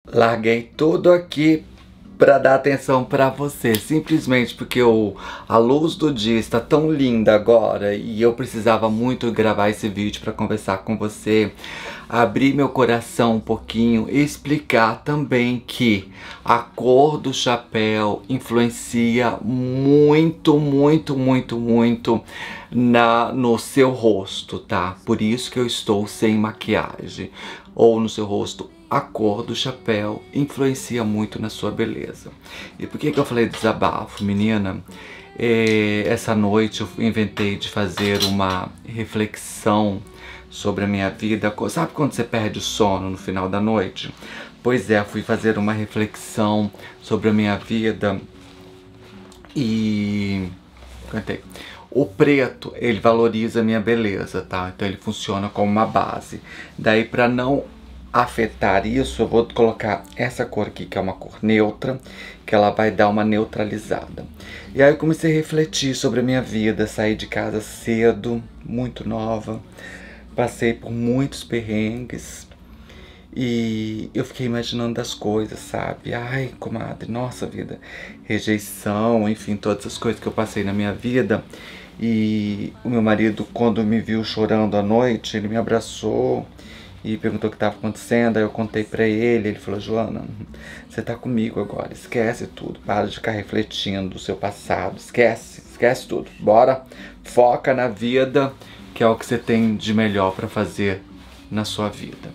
Larguei tudo aqui para dar atenção para você, simplesmente porque a luz do dia está tão linda agora e eu precisava muito gravar esse vídeo para conversar com você, abrir meu coração um pouquinho e explicar também que a cor do chapéu influencia muito, muito, muito, muito no seu rosto, tá? Por isso que eu estou sem maquiagem, ou no seu rosto. A cor do chapéu influencia muito na sua beleza. E por que eu falei desabafo, menina? Essa noite eu inventei de fazer uma reflexão sobre a minha vida. Sabe quando você perde o sono no final da noite? Pois é, fui fazer uma reflexão sobre a minha vida e... Cantei. O preto, ele valoriza a minha beleza, tá? Então ele funciona como uma base. Daí, para não afetar isso, eu vou colocar essa cor aqui, que é uma cor neutra, que ela vai dar uma neutralizada. E aí eu comecei a refletir sobre a minha vida, saí de casa cedo, muito nova, passei por muitos perrengues e eu fiquei imaginando as coisas, sabe? Ai, comadre, nossa vida, rejeição, enfim, todas as coisas que eu passei na minha vida. E o meu marido, quando me viu chorando à noite, ele me abraçou e perguntou o que estava acontecendo. Aí eu contei pra ele, ele falou: Joana, você tá comigo agora, esquece tudo, para de ficar refletindo do seu passado, esquece tudo, bora, foca na vida, que é o que você tem de melhor pra fazer na sua vida.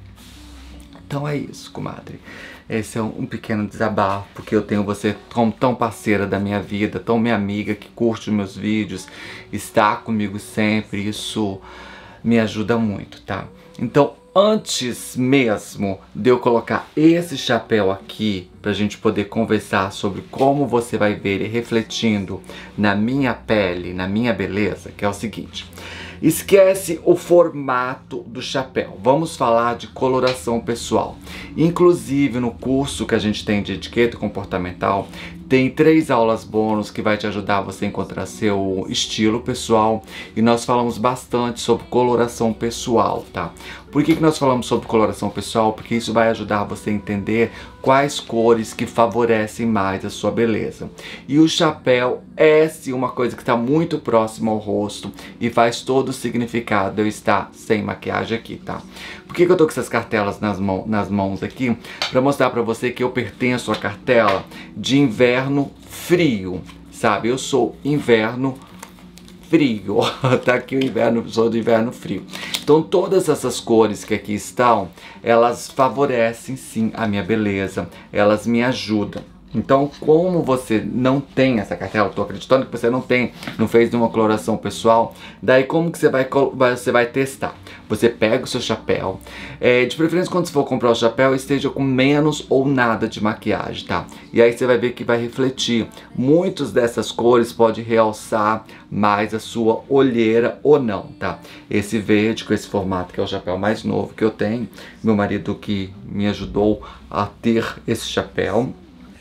Então é isso, comadre. Esse é um pequeno desabafo, porque eu tenho você como tão parceira da minha vida, tão minha amiga, que curte os meus vídeos, está comigo sempre, isso me ajuda muito, tá? Então, antes mesmo de eu colocar esse chapéu aqui, pra gente poder conversar sobre como você vai ver ele refletindo na minha pele, na minha beleza, que é o seguinte: esquece o formato do chapéu, vamos falar de coloração pessoal. Inclusive no curso que a gente tem de etiqueta comportamental, tem 3 aulas bônus que vai te ajudar você a encontrar seu estilo pessoal. E nós falamos bastante sobre coloração pessoal, tá? Por que nós falamos sobre coloração pessoal? Porque isso vai ajudar você a entender quais cores que favorecem mais a sua beleza. E o chapéu é sim uma coisa que está muito próxima ao rosto e faz todo o significado de eu estar sem maquiagem aqui, tá? Por que eu tô com essas cartelas nas mãos aqui? Para mostrar para você que eu pertenço à cartela de inverno frio, sabe? Eu sou inverno frio, tá aqui o inverno, sou do inverno frio. Então todas essas cores que aqui estão, elas favorecem sim a minha beleza, elas me ajudam. Então, como você não tem essa cartela, eu tô acreditando que você não fez nenhuma coloração pessoal, daí como que você vai testar? Você pega o seu chapéu, de preferência quando você for comprar o chapéu, esteja com menos ou nada de maquiagem, tá? E aí você vai ver que vai refletir. Muitas dessas cores podem realçar mais a sua olheira ou não, tá? Esse verde com esse formato, que é o chapéu mais novo que eu tenho, meu marido que me ajudou a ter esse chapéu.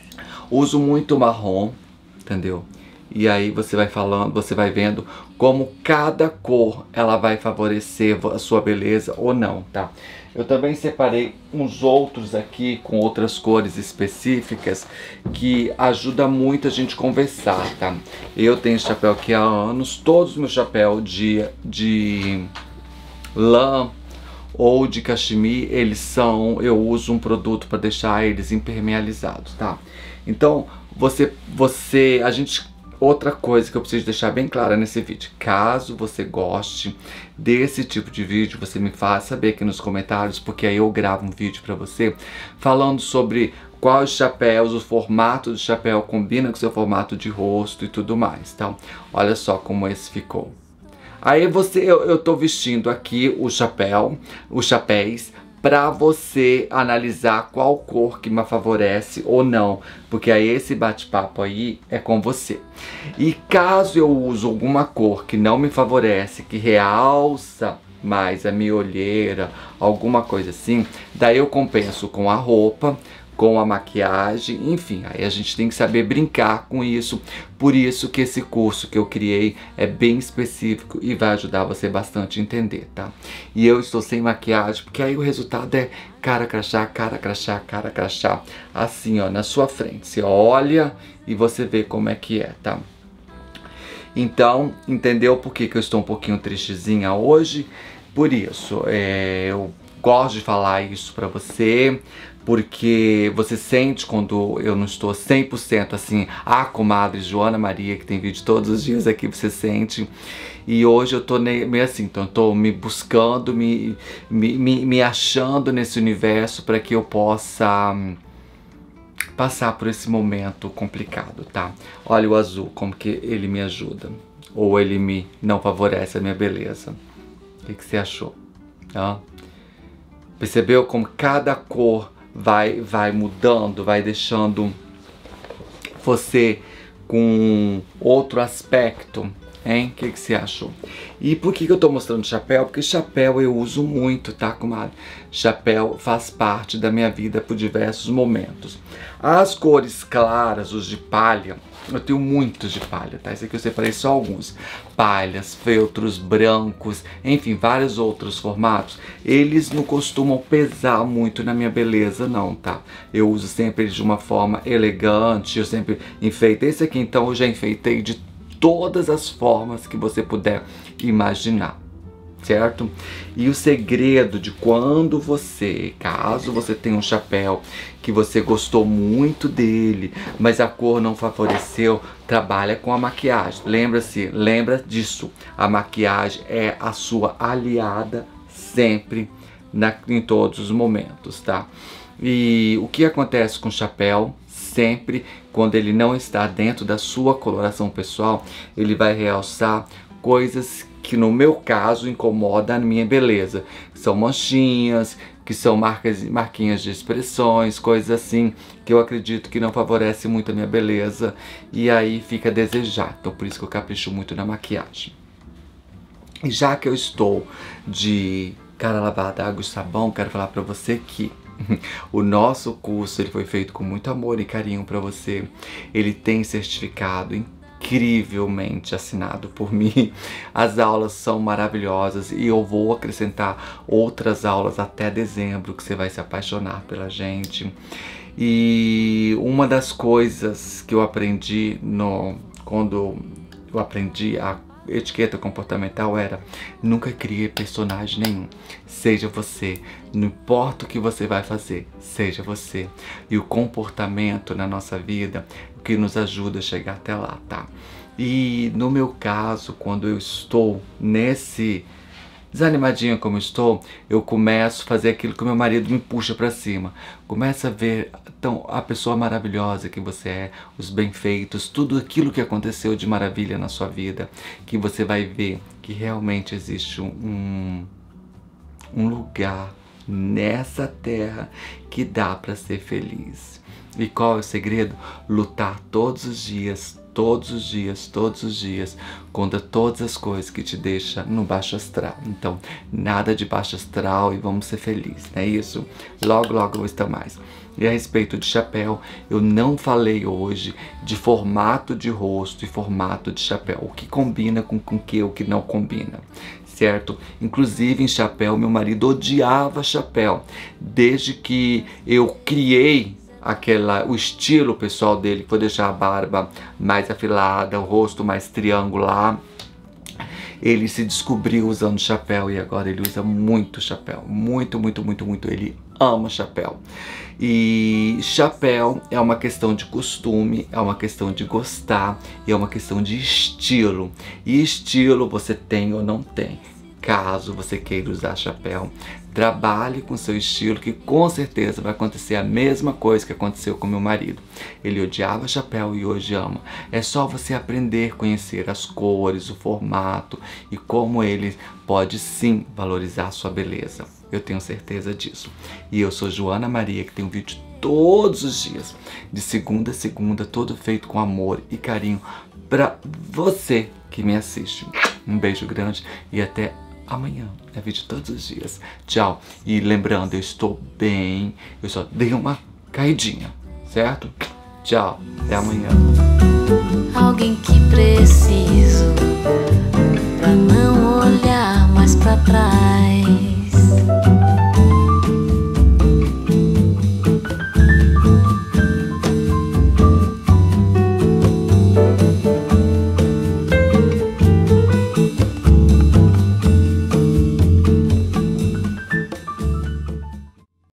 Uso muito marrom, entendeu? E aí você vai falando, você vai vendo como cada cor ela vai favorecer a sua beleza ou não, tá? Eu também separei uns outros aqui com outras cores específicas que ajuda muito a gente conversar, tá? Eu tenho esse chapéu aqui há anos, todos os meus chapéus de lã ou de cachemir, eu uso um produto para deixar eles impermeabilizados, tá? Então, outra coisa que eu preciso deixar bem clara nesse vídeo: caso você goste desse tipo de vídeo, você me faz saber aqui nos comentários, porque aí eu gravo um vídeo pra você falando sobre quais chapéus, o formato do chapéu combina com o seu formato de rosto e tudo mais, tá? Olha só como esse ficou. Aí eu tô vestindo aqui os chapéus, para você analisar qual cor que me favorece ou não, porque aí esse bate-papo aí é com você. E caso eu use alguma cor que não me favorece, que realça mais a minha olheira, alguma coisa assim, daí eu compenso com a roupa, com a maquiagem, enfim, aí a gente tem que saber brincar com isso. Por isso que esse curso que eu criei é bem específico e vai ajudar você bastante a entender, tá? E eu estou sem maquiagem, porque aí o resultado é cara crachá, cara crachá, cara crachá, assim, ó, na sua frente. Você olha e você vê como é que é, tá? Então, entendeu por que eu estou um pouquinho tristezinha hoje? Por isso, eu gosto de falar isso pra você, porque você sente quando eu não estou 100% assim, a comadre Joana Maria, que tem vídeo todos os dias aqui, você sente. E hoje eu tô meio assim, então eu tô me buscando, me achando nesse universo para que eu possa passar por esse momento complicado, tá? Olha o azul, como que ele me ajuda. Ou ele não favorece a minha beleza. O que você achou? Ah? Percebeu como cada cor vai mudando, vai deixando você com outro aspecto, hein? O que você achou? E por que eu tô mostrando chapéu? Porque chapéu eu uso muito, tá, comadre? Chapéu faz parte da minha vida por diversos momentos. As cores claras, os de palha, eu tenho muitos de palha, tá? Esse aqui eu separei só alguns. Palhas, feltros, brancos, enfim, vários outros formatos. Eles não costumam pesar muito na minha beleza, não, tá? Eu uso sempre eles de uma forma elegante, eu sempre enfeito. Esse aqui, então, eu já enfeitei de todas as formas que você puder imaginar, certo? E o segredo de quando você, caso você tenha um chapéu que você gostou muito dele, mas a cor não favoreceu, trabalha com a maquiagem. Lembra disso. A maquiagem é a sua aliada sempre, em todos os momentos, tá? E o que acontece com o chapéu? Sempre quando ele não está dentro da sua coloração pessoal, ele vai realçar coisas que no meu caso incomoda a minha beleza. São manchinhas, que são marquinhas de expressões, coisas assim que eu acredito que não favorece muito a minha beleza e aí fica a desejar. Então por isso que eu capricho muito na maquiagem. E já que eu estou de cara lavada, água e sabão, quero falar pra você que o nosso curso ele foi feito com muito amor e carinho para você. Ele tem certificado incrivelmente assinado por mim. As aulas são maravilhosas e eu vou acrescentar outras aulas até dezembro que você vai se apaixonar pela gente. E uma das coisas que eu aprendi quando eu aprendi a etiqueta comportamental era: nunca crie personagem nenhum, seja você, não importa o que você vai fazer, seja você. E o comportamento na nossa vida é o que nos ajuda a chegar até lá, tá? E no meu caso, quando eu estou desanimadinho como estou, eu começo a fazer aquilo que o meu marido me puxa pra cima. Começa a ver então, a pessoa maravilhosa que você é, os bem-feitos, tudo aquilo que aconteceu de maravilha na sua vida, que você vai ver que realmente existe um lugar nessa terra que dá pra ser feliz. E qual é o segredo? Lutar todos os dias, todos os dias, todos os dias, contra todas as coisas que te deixam no baixo astral. Então, nada de baixo astral e vamos ser felizes, não é isso? Logo, logo eu vou estar mais. E a respeito de chapéu, eu não falei hoje de formato de rosto e formato de chapéu. O que combina com o que não combina, certo? Inclusive em chapéu, meu marido odiava chapéu. Desde que eu criei o estilo pessoal dele, que foi deixar a barba mais afilada, o rosto mais triangular, ele se descobriu usando chapéu e agora ele usa muito chapéu, muito, muito, muito, muito, ele ama chapéu. E chapéu é uma questão de costume, é uma questão de gostar e é uma questão de estilo. E estilo você tem ou não tem. Caso você queira usar chapéu, trabalhe com seu estilo, que com certeza vai acontecer a mesma coisa que aconteceu com meu marido. Ele odiava chapéu e hoje ama. É só você aprender a conhecer as cores, o formato e como ele pode sim valorizar a sua beleza. Eu tenho certeza disso. E eu sou Joana Maria, que tem um vídeo todos os dias, de segunda a segunda, todo feito com amor e carinho pra você que me assiste. Um beijo grande e até amanhã. É vídeo todos os dias. Tchau. E lembrando, eu estou bem. Eu só dei uma caidinha, certo? Tchau, até amanhã. Alguém que preciso pra não olhar mais pra trás.